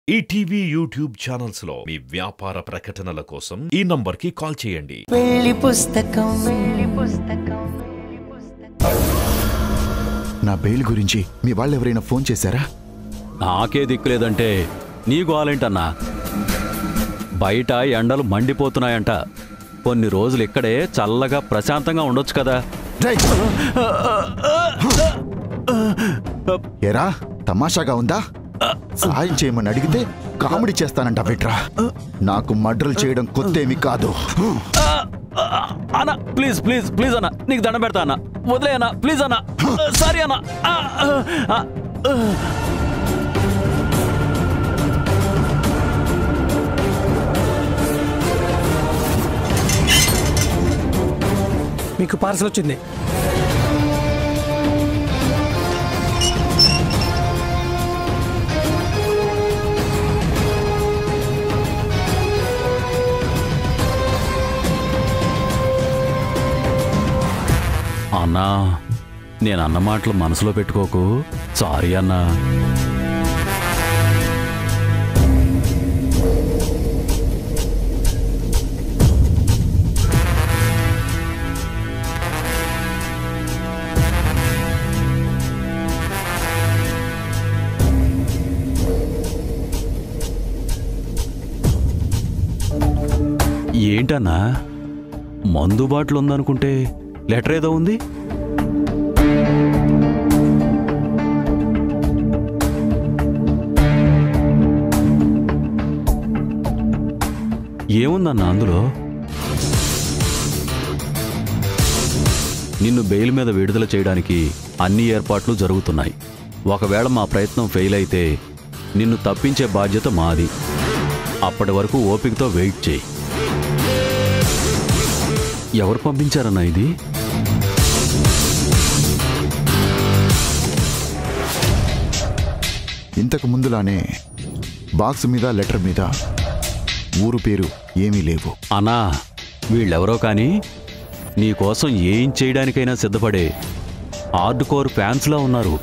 ETV YouTube channels లో మీ వ్యాపార ప్రకటనల కోసం ఈ నంబర్కి కాల్ చేయండి. నా బెయిల్ గురించి మీ వాళ్ళు ఎవరైనా ఫోన్ చేశారా? నాకే దిక్కులేదంటే నీ గోలేంటన్నా? బయట ఎండలు మండిపోతున్నాయంట. కొన్ని రోజులు ఇక్కడే చల్లగా ప్రశాంతంగా ఉండొచ్చు కదా. ఏరా, తమాషాగా ఉందా? సాయం చేయమని అడిగితే కామెడీ చేస్తానంట బిట్రా. నాకు మర్డర్లు చేయడం కొత్తేమి కాదు. అన్నా ప్లీజ్ ప్లీజ్ ప్లీజ్ అన్నా, నీకు దండం పెడతా అన్నా, వదిలే అన్నా ప్లీజ్ అన్నా, సారీ అన్నా. మీకు పార్సల్ వచ్చింది. అన్నా, నేను అన్న మాటలు మనసులో పెట్టుకోకు. సారీ అన్నా. ఏంటన్నా, మందు బాటిల్ ఉందనుకుంటే లెటర్ ఏదో ఉంది. ఏముందన్నా అందులో? నిన్ను బెయిల్ మీద విడుదల చేయడానికి అన్ని ఏర్పాట్లు జరుగుతున్నాయి. ఒకవేళ మా ప్రయత్నం ఫెయిల్ అయితే నిన్ను తప్పించే బాధ్యత మాది. అప్పటి వరకు ఓపికతో వెయిట్ చేయి. ఎవరు పంపించారన్నా ఇది? ఇంతకు ముందులానే బాక్స్ మీద లెటర్ మీద ఊరు పేరు ఏమీ లేవు. అన్నా, వీళ్ళెవరో కానీ నీకోసం ఏం చేయడానికైనా సిద్ధపడే హార్డ్ కోర్ ఫ్యాన్స్లా ఉన్నారు.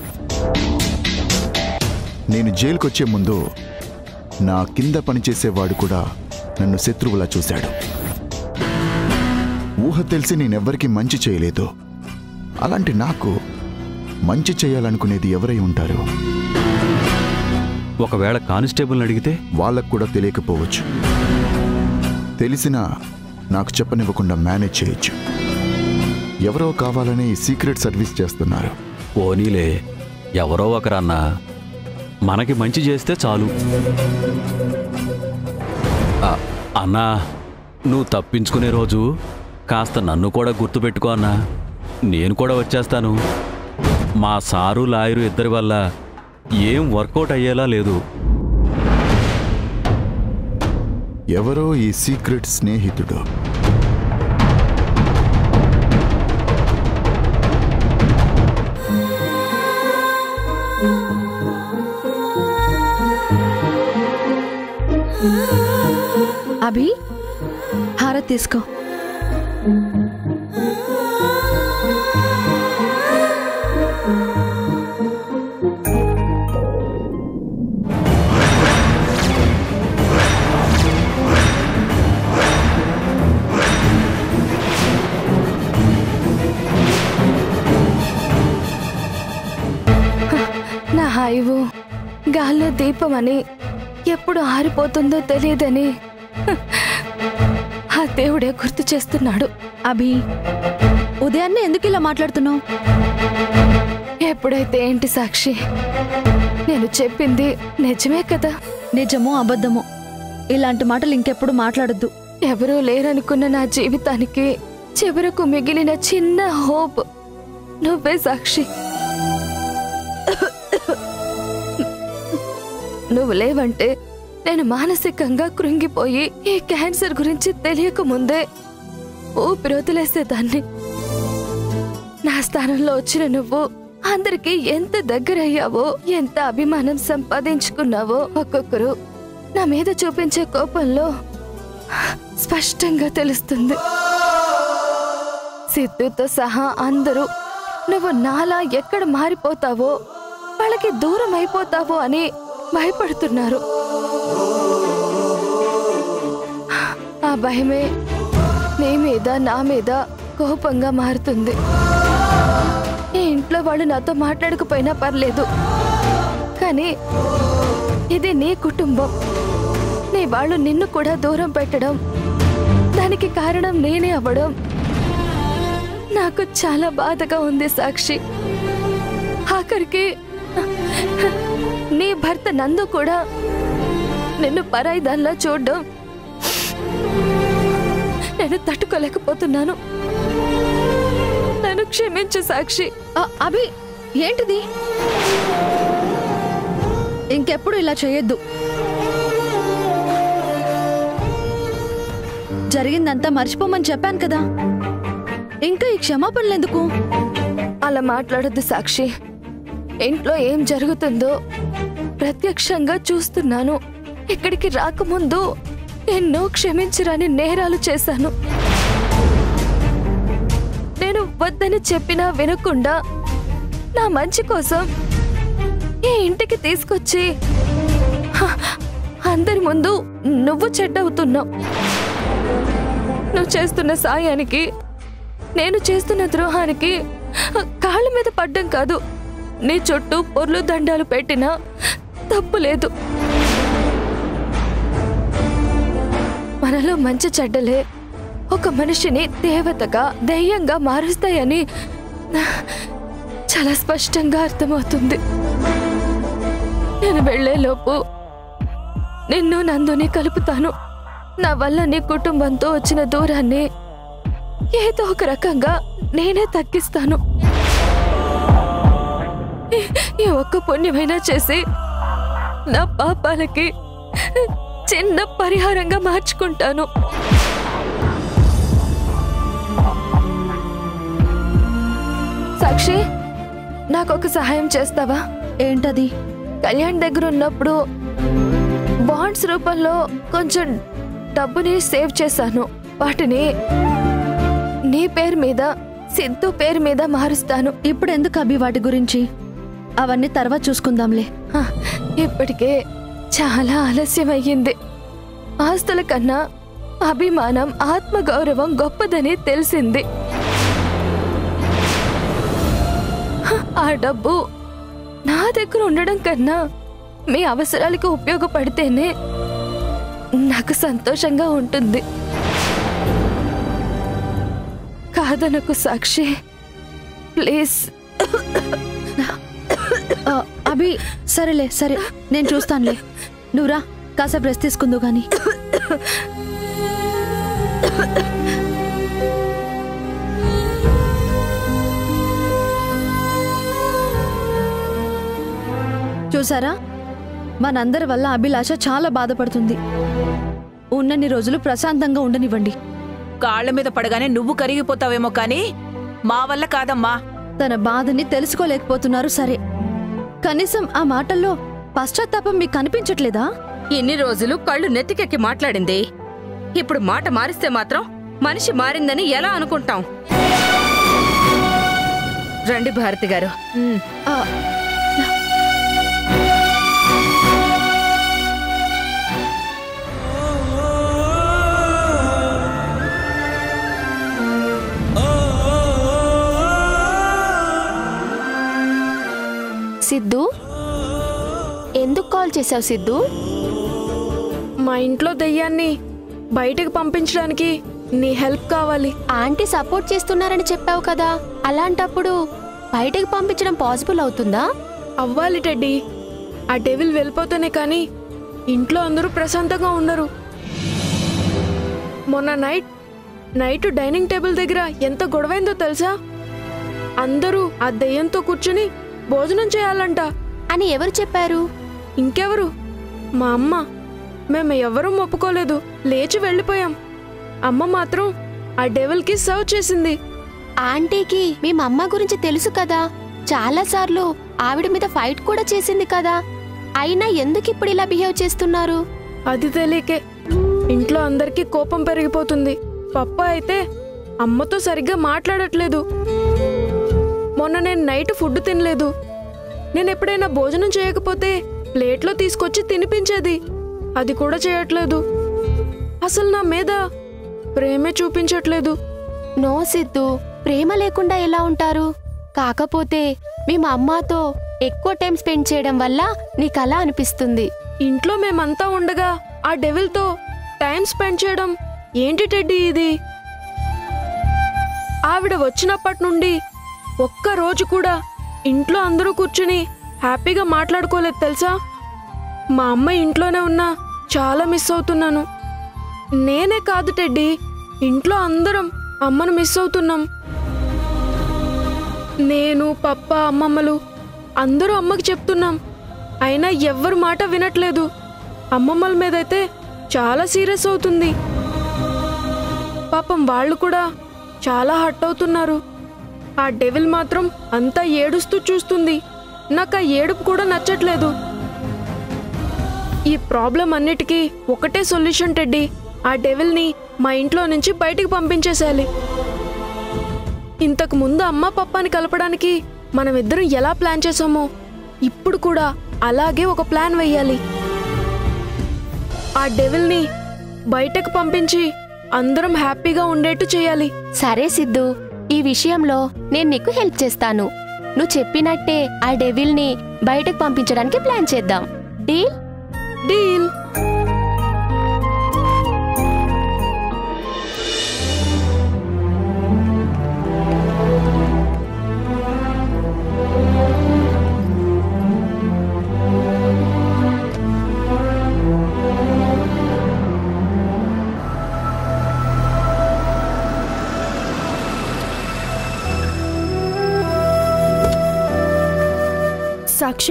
నేను జైలుకొచ్చే ముందు నా కింద పనిచేసేవాడు కూడా నన్ను శత్రువులా చూశాడు. ఊహ తెలిసి నేనెవ్వరికీ మంచి చేయలేదు. అలాంటి నాకు మంచి చేయాలనుకునేది ఎవరై ఉంటారు? ఒకవేళ కానిస్టేబుల్ని అడిగితే? వాళ్ళకు కూడా తెలియకపోవచ్చు. తెలిసినా నాకు చెప్పనివ్వకుండా మేనేజ్ చేయొచ్చు. ఎవరో కావాలని సీక్రెట్ సర్వీస్ చేస్తున్నారు. పోనీలే, ఎవరో ఒకరన్నా మనకి మంచి చేస్తే చాలు. అన్నా, నువ్వు తప్పించుకునే రోజు కాస్త నన్ను కూడా గుర్తుపెట్టుకో అన్నా. నేను కూడా వచ్చేస్తాను. మా సారు లాయరు ఇద్దరి వల్ల ఏం వర్కౌట్ అయ్యేలా లేదు. ఎవరో ఈ సీక్రెట్ స్నేహితుడు. అభి, హారత్ తీసుకో. నా హాయివు గాల్లో దీపమని, ఎప్పుడు ఆరిపోతుందో తెలియదని ఆ దేవుడే గుర్తు చేస్తున్నాడు. అభి, ఉదయాన్నే ఎందుకు ఇలా మాట్లాడుతున్నావు? ఎప్పుడైతే ఏంటి సాక్షి, నేను చెప్పింది నిజమే కదా. నిజమో అబద్ధమో ఇలాంటి మాటలు ఇంకెప్పుడు మాట్లాడొద్దు. ఎవరూ లేరనుకున్న నా జీవితానికి చివరకు మిగిలిన చిన్న హోప్ నువ్వే సాక్షి. నువ్వు లేవంటే నేను మానసికంగా కృంగిపోయి ఈ క్యాన్సర్ గురించి తెలియకముందే ఊపిరి వదిలేసేదాన్ని. నా స్థానంలో వచ్చిన నువ్వు అందరికీ ఎంత దగ్గరయ్యావో, ఎంత అభిమానం సంపాదించుకున్నావో ఒక్కొక్కరు నా మీద చూపించే కోపంలో స్పష్టంగా తెలుస్తుంది. సిద్ధుతో సహా అందరూ నువ్వు నాలా ఎక్కడ మారిపోతావో, వాళ్ళకి దూరం అయిపోతావో అని భయపడుతున్నారు. ఆ భయమే నీ మీద నా మీద కోపంగా మారుతుంది. ఈ ఇంట్లో వాళ్ళు నాతో మాట్లాడకపోయినా పర్లేదు, కానీ ఇది నీ కుటుంబం. నీ వాళ్ళు నిన్ను కూడా దూరం పెట్టడం, దానికి కారణం నేనే అవ్వడం నాకు చాలా బాధగా ఉంది సాక్షి. ఆఖరికి నీ భర్త నందు కూడా నిన్ను పరాయి దానిలా చూడడం నేను తట్టుకోలేకపోతున్నాను. నన్ను క్షమించు సాక్షి. అభి, ఏంటిది? ఇంకెప్పుడు ఇలా చేయొద్దు. జరిగిందంతా మర్చిపోమని చెప్పాను కదా, ఇంకా ఈ క్షమాపణలు ఎందుకు? అలా మాట్లాడొద్దు సాక్షి. ఇంట్లో ఏం జరుగుతుందో ప్రత్యక్షంగా చూస్తున్నాను. ఇక్కడికి రాకముందు ఎన్నో క్షమించరాని నేరాలు చేశాను. నేను వద్దని చెప్పినా వినకుండా నా మంచి కోసం ఈ ఇంటికి తీసుకొచ్చి అందరి ముందు నువ్వు చెడ్డవుతున్నావు. నువ్వు చేస్తున్న సాయానికి, నేను చేస్తున్న ద్రోహానికి కాళ్ళ మీద పడ్డం కాదు, నీ చుట్టూ పొర్లు దండాలు పెట్టినా తప్పు లేదు. మనలో మంచి చెడ్డలే ఒక మనిషిని దేవతగా, దెయ్యంగా మారుస్తాయని చాలా స్పష్టంగా అర్థమవుతుంది. నేను వెళ్లేలోపు నిన్ను నందుని కలుపుతాను. నా వల్ల నీ కుటుంబంతో వచ్చిన దూరాన్ని ఏదో ఒక రకంగా నేనే తగ్గిస్తాను. ఈ ఒక్క పుణ్యమైనా చేసి నా పాపాలకి చిన్న పరిహారంగా మార్చుకుంటాను. సాక్షి, నాకొక సహాయం చేస్తావా? ఏంటది? కళ్యాణ్ దగ్గర ఉన్నప్పుడు బాండ్స్ రూపంలో కొంచెం డబ్బుని సేవ్ చేశాను. వాటిని నీ పేరు మీద, సిద్ధు పేరు మీద మారుస్తాను. ఇప్పుడు ఎందుకు అభి వాటి గురించి? అవన్నీ తర్వాత చూసుకుందాంలే. ఇప్పటికే చాలా ఆలస్యం అయ్యింది. ఆస్తుల కన్నా అభిమానం, ఆత్మగౌరవం గొప్పదని తెలిసింది. ఆ డబ్బు నా దగ్గర ఉండడం కన్నా మీ అవసరాలకు ఉపయోగపడితేనే నాకు సంతోషంగా ఉంటుంది. కాదనకు సాక్షి, ప్లీజ్. అభి, సరేలే, సరే, నేను చూస్తానులే. నువ్వురా, కాసేపు రెస్ట్ తీసుకుందు గాని. చూసారా, మనందరి వల్ల అభిలాష చాలా బాధపడుతుంది. ఉన్నన్ని రోజులు ప్రశాంతంగా ఉండనివ్వండి. కాళ్ల మీద పడగానే నువ్వు కరిగిపోతావేమో కానీ మా వల్ల కాదమ్మా. తన బాధని తెలుసుకోలేకపోతున్నారు, సరే. కనీసం ఆ మాటల్లో పశ్చాత్తాపం మీకు కనిపించట్లేదా? ఇన్ని రోజులు కళ్ళు నెత్తికెక్కి మాట్లాడింది. ఇప్పుడు మాట మారిస్తే మాత్రం మనిషి మారిందని ఎలా అనుకుంటాం? రండి భారతి గారు. సిద్ధు, ఎందుకు కాల్ చేసావు సిద్ధు? మా ఇంట్లో దెయ్యాన్ని బయటకు పంపించడానికి నీ హెల్ప్ కావాలి. ఆంటీ సపోర్ట్ చేస్తున్నారని చెప్పావు కదా, అలాంటప్పుడు బయటకు పంపించడం పాసిబుల్ అవుతుందా? అవ్వాలి టెడ్డీ. ఆ డెవిల్ వెళ్ళిపోతేనే కానీ ఇంట్లో అందరూ ప్రశాంతంగా ఉండరు. మొన్న నైట్ డైనింగ్ టేబుల్ దగ్గర ఎంత గొడవైందో తెలుసా? అందరూ ఆ దెయ్యంతో కూర్చుని భోజనం చేయాలంట అని ఎవరు చెప్పారు? ఇంకెవరు, మా అమ్మ. మేము ఎవరూ ఒప్పుకోలేదు, లేచి వెళ్ళిపోయాం. అమ్మ మాత్రం ఆ డెవిల్కి సర్వ్ చేసింది. ఆంటీకి మీ అమ్మ గురించి తెలుసు కదా, చాలాసార్లు ఆవిడ మీద ఫైట్ కూడా చేసింది కదా, అయినా ఎందుకు ఇప్పుడు ఇలా బిహేవ్ చేస్తున్నారు? అది తెలియకే ఇంట్లో అందరికీ కోపం పెరిగిపోతుంది. పప్ప అయితే అమ్మతో సరిగ్గా మాట్లాడట్లేదు. మొన్న నేను నైట్ ఫుడ్ తినలేదు. నేను ఎప్పుడైనా భోజనం చేయకపోతే ప్లేట్లో తీసుకొచ్చి తినిపించేది, అది కూడా చేయట్లేదు. అసలు నా మీద ప్రేమే చూపించట్లేదు. నో సిద్ధు, ప్రేమ లేకుండా ఎలా ఉంటారు? కాకపోతే మేము అమ్మతో ఎక్కువ టైం స్పెండ్ చేయడం వల్ల నీకు అలా అనిపిస్తుంది. ఇంట్లో మేమంతా ఉండగా ఆ డెవిల్తో టైం స్పెండ్ చేయడం ఏంటి టెడ్డీ ఇది? ఆవిడ వచ్చినప్పటి నుండి ఒక్క రోజు కూడా ఇంట్లో అందరూ కూర్చుని హ్యాపీగా మాట్లాడుకోలేదు తెలుసా? మా అమ్మ ఇంట్లోనే ఉన్నా చాలా మిస్ అవుతున్నాను. నేనే కాదు టెడ్డీ, ఇంట్లో అందరం అమ్మను మిస్ అవుతున్నాం. నేను, పప్ప, అమ్మమ్మలు అందరూ అమ్మకి చెప్తున్నాం. అయినా ఎవ్వరు మాట వినట్లేదు. అమ్మమ్మల మీదైతే చాలా సీరియస్ అవుతుంది. పాపం వాళ్ళు కూడా చాలా హర్ట్ అవుతున్నారు. ఆ డెవిల్ మాత్రం అంతా ఏడుస్తూ చూస్తుంది. నాకు ఆ ఏడుపు కూడా నచ్చట్లేదు. ఈ ప్రాబ్లం అన్నిటికీ ఒకటే సొల్యూషన్ టెడ్డీ. ఆ డెవిల్ని మా ఇంట్లో నుంచి బయటికి పంపించేసేయాలి. ఇంతకు ముందు అమ్మ పప్పాని కలపడానికి మనమిద్దరం ఎలా ప్లాన్ చేసామో ఇప్పుడు కూడా అలాగే ఒక ప్లాన్ వెయ్యాలి. ఆ డెవిల్ని బయటకు పంపించి అందరం హ్యాపీగా ఉండేట్టు చేయాలి. సరే సిద్ధు, ఈ విషయంలో నేను నీకు హెల్ప్ చేస్తాను. నువ్వు చెప్పినట్టే ఆ డెవిల్ని బయటకు పంపించడానికి ప్లాన్ చేద్దాం. డీల్? డీల్. సాక్షి,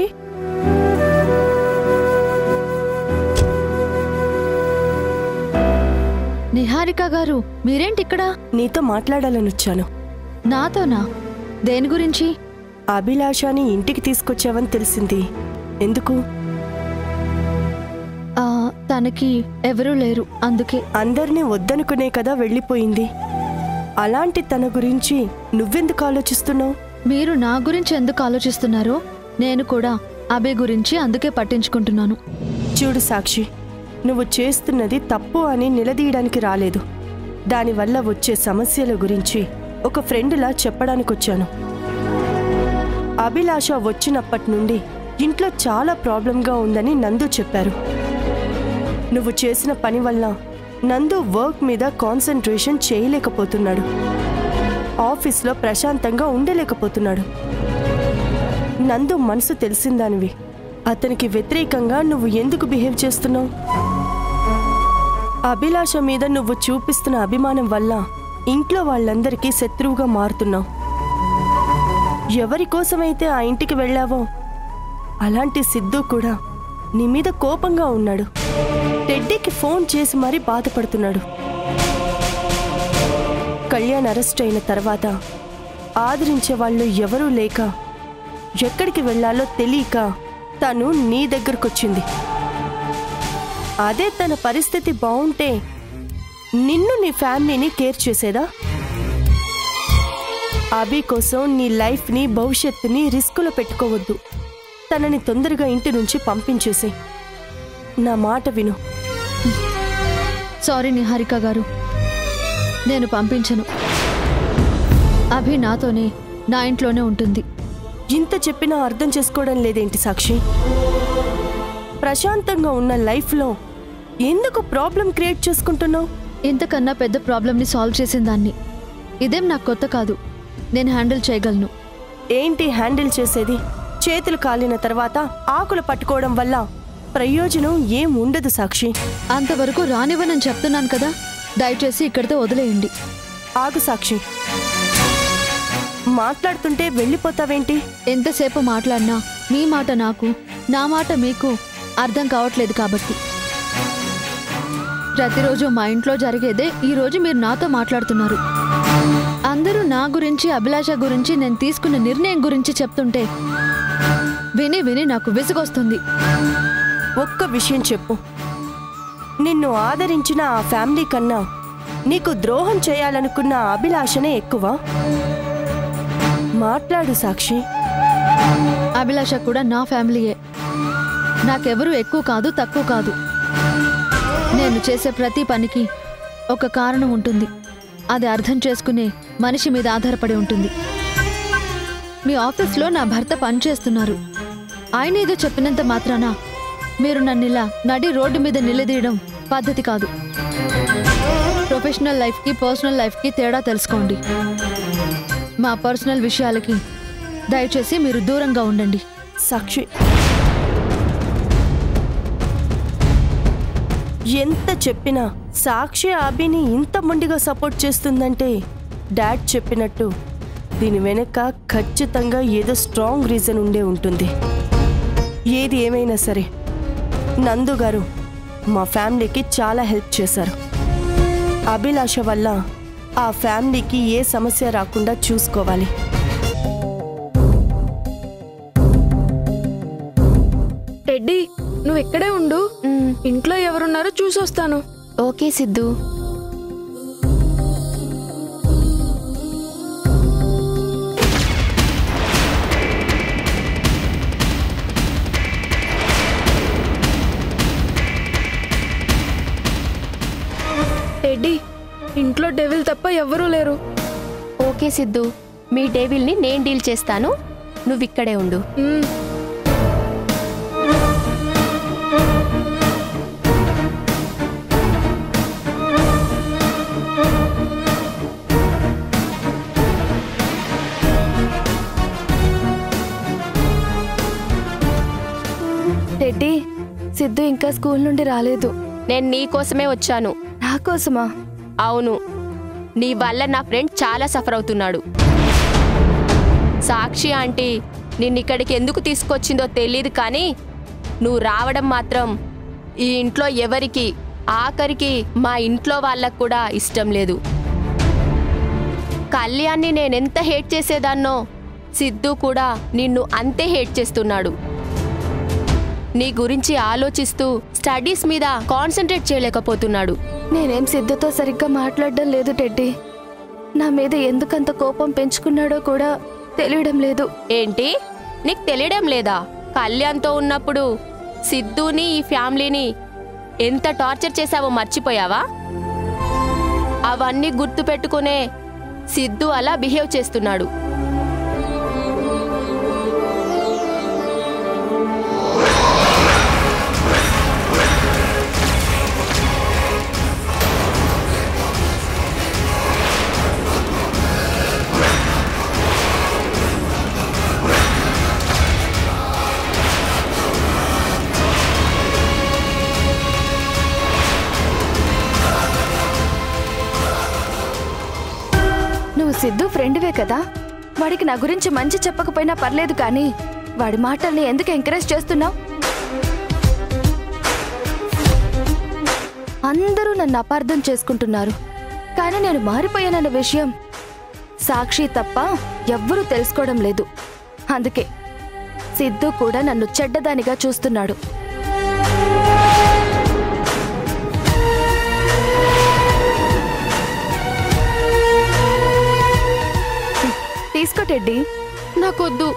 నిహారిక గారు, మీరేంటి ఇక్కడ? నీతో మాట్లాడాలని వచ్చాను. నాతోనా? దేని గురించి? అభిలాషని ఇంటికి తీసుకొచ్చావని తెలిసింది. ఎందుకు? తనకి ఎవరూ లేరు, అందుకే. అందరినీ వద్దనుకునే కదా వెళ్ళిపోయింది. అలాంటి తన గురించి నువ్వెందుకు ఆలోచిస్తున్నావు? మీరు నా గురించి ఎందుకు ఆలోచిస్తున్నారో నేను కూడా అభి గురించి అందుకే పట్టించుకుంటున్నాను. చూడు సాక్షి, నువ్వు చేస్తున్నది తప్పు అని నిలదీయడానికి రాలేదు. దానివల్ల వచ్చే సమస్యల గురించి ఒక ఫ్రెండ్లా చెప్పడానికొచ్చాను. అభిలాష వచ్చినప్పటి నుండి ఇంట్లో చాలా ప్రాబ్లంగా ఉందని నందు చెప్పారు. నువ్వు చేసిన పని వల్ల నందు వర్క్ మీద కాన్సంట్రేషన్ చేయలేకపోతున్నాడు. ఆఫీస్లో ప్రశాంతంగా ఉండలేకపోతున్నాడు. నందు మనసు తెలిసిందానివి. అతనికి వ్యతిరేకంగా నువ్వు ఎందుకు బిహేవ్ చేస్తున్నావు? అభిలాష మీద నువ్వు చూపిస్తున్న అభిమానం వల్ల ఇంట్లో వాళ్ళందరికీ శత్రువుగా మారుతున్నావు. ఎవరి కోసమైతే ఆ ఇంటికి వెళ్ళావో అలాంటి సిద్ధు కూడా నీ మీద కోపంగా ఉన్నాడు. టెడ్డీకి ఫోన్ చేసి మరీ బాధపడుతున్నాడు. కళ్యాణ్ అరెస్ట్ అయిన తర్వాత ఆదరించే వాళ్ళు ఎవరూ లేక ఎక్కడికి వెళ్ళాలో తెలియక తను నీ దగ్గరకొచ్చింది. అదే తన పరిస్థితి బాగుంటే నిన్ను, నీ ఫ్యామిలీని కేర్ చేసేదా? అభి కోసం నీ లైఫ్ని, భవిష్యత్తుని రిస్కులో పెట్టుకోవద్దు. తనని తొందరగా ఇంటి నుంచి పంపించేసే. నా మాట విను. సారీ నిహారిక గారు, నేను పంపించను. అభి నాతోనే, నా ఇంట్లోనే ఉంటుంది. ఇంత చెప్పినా అర్థం చేసుకోవడం లేదేంటి సాక్షి? ప్రశాంతంగా ఉన్న లైఫ్లో ఎందుకు ప్రాబ్లం క్రియేట్ చేసుకుంటున్నావు? ఇంతకన్నా పెద్ద ప్రాబ్లంని సాల్వ్ చేసిన దాన్ని. ఇదేం నాకు కొత్త కాదు, నేను హ్యాండిల్ చేయగలను. ఏంటి హ్యాండిల్ చేసేది? చేతులు కాలిన తర్వాత ఆకులు పట్టుకోవడం వల్ల ప్రయోజనం ఏం ఉండదు సాక్షి. అంతవరకు రానివ్వనని చెప్తున్నాను కదా, దయచేసి ఇక్కడితో వదిలేయండి. ఆగు సాక్షి, మాట్లాడుతుంటే వెళ్ళిపోతావేంటి? ఎంతసేపు మాట్లాడినా మీ మాట నాకు, నా మాట మీకు అర్థం కావట్లేదు కాబట్టి. ప్రతిరోజు మా ఇంట్లో జరిగేదే ఈరోజు మీరు నాతో మాట్లాడుతున్నారు. అందరూ నా గురించి, అభిలాష గురించి, నేను తీసుకున్న నిర్ణయం గురించి చెప్తుంటే విని విని నాకు విసుగొస్తుంది. ఒక్క విషయం చెప్పు, నిన్ను ఆదరించిన ఆ ఫ్యామిలీ కన్నా నీకు ద్రోహం చేయాలనుకున్న అభిలాషనే ఎక్కువ? మాట్లాడు సాక్షి. అభిలాష కూడా నా ఫ్యామిలీయే. నాకెవరూ ఎక్కువ కాదు, తక్కువ కాదు. నేను చేసే ప్రతి పనికి ఒక కారణం ఉంటుంది. అది అర్థం చేసుకునే మనిషి మీద ఆధారపడి ఉంటుంది. మీ ఆఫీస్లో నా భర్త పనిచేస్తున్నారు. ఆయన ఏదో చెప్పినంత మాత్రాన మీరు నన్నిలా నడి రోడ్డు మీద నిలదీయడం పద్ధతి కాదు. ప్రొఫెషనల్ లైఫ్కి పర్సనల్ లైఫ్కి తేడా తెలుసుకోండి. మా పర్సనల్ విషయాలకి దయచేసి మీరు దూరంగా ఉండండి. సాక్షి, ఎంత చెప్పినా సాక్షి అభిని ఇంత మొండిగా సపోర్ట్ చేస్తుందంటే డాడ్ చెప్పినట్టు దీని వెనక ఖచ్చితంగా ఏదో స్ట్రాంగ్ రీజన్ ఉండే ఉంటుంది. ఏది ఏమైనా సరే నందు గారు మా ఫ్యామిలీకి చాలా హెల్ప్ చేశారు. అభిలాష వల్ల ఆ ఫ్యామిలీకి ఏ సమస్య రాకుండా చూసుకోవాలి. టెడ్డీ, నువ్వు ఇక్కడే ఉండు. ఇంట్లో ఎవరున్నారో చూసొస్తాను. ఓకే సిద్ధు. టెడ్డీ, ఇంట్లో డెవిల్ తప్ప ఎవ్వరూ లేరు. ఓకే సిద్ధు, మీ డేవిల్ని నేను డీల్ చేస్తాను. నువ్వు ఇక్కడే ఉండు. టెడ్డీ, సిద్ధు ఇంకా స్కూల్ నుండి రాలేదు. నేను నీ కోసమే వచ్చాను. నా కోసమా? అవును, నీ వల్ల నా ఫ్రెండ్ చాలా సఫర్ అవుతున్నాడు. సాక్షి ఆంటీ నిన్నిక్కడికి ఎందుకు తీసుకొచ్చిందో తెలీదు, కానీ నువ్వు రావడం మాత్రం ఈ ఇంట్లో ఎవరికి, ఆఖరికి మా ఇంట్లో వాళ్ళకు కూడా ఇష్టం లేదు. కళ్యాణ్ని నేనెంత హేట్ చేసేదాన్నో సిద్ధు కూడా నిన్ను అంతే హేట్ చేస్తున్నాడు. నీ గురించి ఆలోచిస్తూ స్టడీస్ మీద కాన్సన్ట్రేట్ చేయలేకపోతున్నాడు. నేనేం సిద్ధుతో సరిగ్గా మాట్లాడడం లేదు టెడ్డీ. నా మీద ఎందుకంత కోపం పెంచుకున్నాడో కూడా తెలియడం లేదు. ఏంటి, నీకు తెలియడం లేదా? కళ్యాణ్తో ఉన్నప్పుడు సిద్ధుని ఈ ఫ్యామిలీని ఎంత టార్చర్ చేశావో మర్చిపోయావా? అవన్నీ గుర్తు పెట్టుకునే సిద్ధు అలా బిహేవ్ చేస్తున్నాడు. నువ్వు సిద్ధు ఫ్రెండ్వే కదా, వాడికి నా గురించి మంచి చెప్పకపోయినా పర్లేదు, కానీ వాడి మాటల్ని ఎందుకు ఎంకరేజ్ చేస్తున్నావు? అందరూ నన్ను అపార్థం చేసుకుంటున్నారు, కానీ నేను మారిపోయానన్న విషయం సాక్షి తప్ప ఎవ్వరూ తెలుసుకోవడం లేదు. అందుకే సిద్ధు కూడా నన్ను చెడ్డదానిగా చూస్తున్నాడు. తీసుకో టెడ్డీ. నాకొద్దు.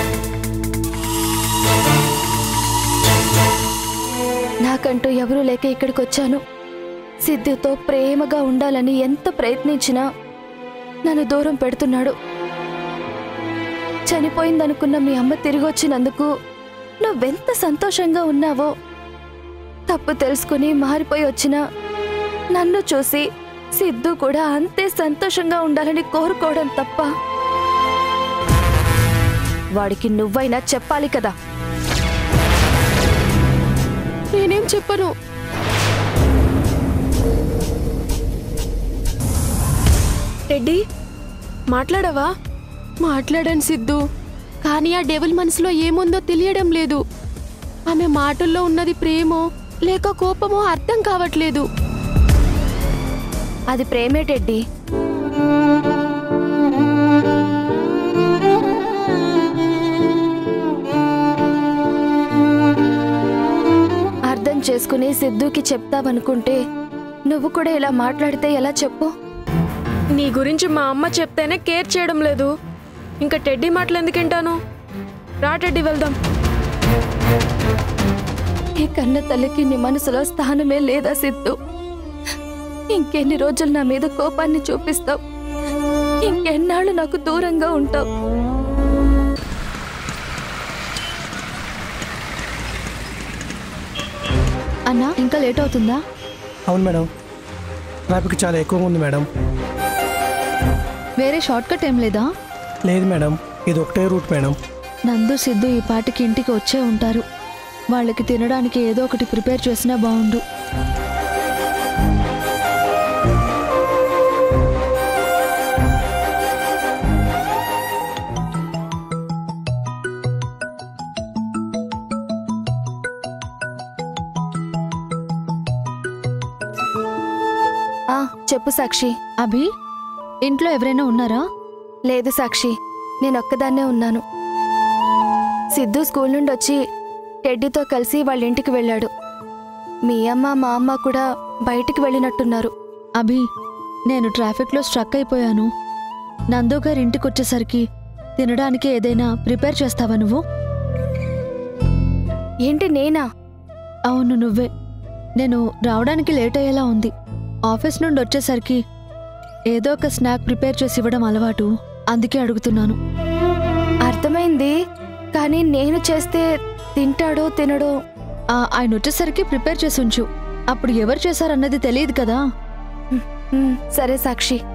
నాకంటూ ఎవరూ లేక ఇక్కడికి వచ్చాను. సిద్ధుతో ప్రేమగా ఉండాలని ఎంత ప్రయత్నించినా నన్ను దూరం పెడుతున్నాడు. చనిపోయిందనుకున్న మీ అమ్మ తిరిగి వచ్చినందుకు నువ్వెంత సంతోషంగా ఉన్నావో, తప్పు తెలుసుకుని మారిపోయి వచ్చిన నన్ను చూసి సిద్ధు కూడా అంతే సంతోషంగా ఉండాలని కోరుకోవడం తప్ప వాడికి నువ్వైనా చెప్పాలి కదా. నేనేం చెప్పను. టెడ్డీ, మాట్లాడవా? మాట్లాడాను సిద్ధు, కానీ ఆ డెవిల్ మనసులో ఏముందో తెలియడం లేదు. ఆమె మాటల్లో ఉన్నది ప్రేమో లేక కోపమో అర్థం కావట్లేదు. అది ప్రేమే టెడ్డీ. అర్థం చేసుకుని సిద్ధుకి చెప్తావనుకుంటే నువ్వు కూడా ఇలా మాట్లాడితే ఎలా చెప్పు? నీ గురించి మా అమ్మ చెప్తేనే కేర్ చేయడం లేదు, ఇంకా టెడ్డీ మాటలు ఎందుకంటాను? రా టెడ్డీ, వెళ్దాం. ఈ కన్న తల్లికి నీ మనసులో స్థానమే లేదా సిద్ధు? ఇంకెన్ని రోజులు నా మీద కోపాన్ని చూపిస్తావు? ఇంకెన్నాళ్ళు నాకు దూరంగా ఉంటావు? అన్నా ఇంకా లేట్ అవుతుందా? అవును మేడం, ట్రాఫిక్ చాలా ఎక్కువగా ఉంది మేడం. వేరే షార్ట్ కట్ ఏం లేదా? లేదు మేడం, ఇది ఒకటే రూట్ మేడం. నందు సిద్ధు ఈ పాటికి ఇంటికి వచ్చే ఉంటారు. వాళ్ళకి తినడానికి ఏదో ఒకటి ప్రిపేర్ చేసినా బాగుండు. చెప్పు సాక్షి. అభి, ఇంట్లో ఎవరైనా ఉన్నారా? లేదు సాక్షి, నేనొక్కదాన్నే ఉన్నాను. సిద్ధు స్కూల్ నుండి వచ్చి టెడ్డీతో కలిసి వాళ్ళ ఇంటికి వెళ్ళాడు. మీ అమ్మ మా అమ్మ కూడా బయటికి వెళ్ళినట్టున్నారు. అభి, నేను ట్రాఫిక్లో స్ట్రక్ అయిపోయాను. నందు గారి ఇంటికి వచ్చేసరికి తినడానికి ఏదైనా ప్రిపేర్ చేస్తావా నువ్వు? ఏంటి నేనా? అవును నువ్వే. నేను రావడానికి లేట్ అయ్యేలా ఉంది. ఆఫీస్ నుండి వచ్చేసరికి ఏదో ఒక స్నాక్ ప్రిపేర్ చేసి ఇవ్వడం అలవాటు, అందుకే అడుగుతున్నాను. అర్థమైంది, కానీ నేను చేస్తే తింటాడో తినడో. ఆయన వచ్చేసరికి ప్రిపేర్ చేసి ఉంచు. అప్పుడు ఎవరు చేశారన్నది తెలియదు కదా. సరే సాక్షి.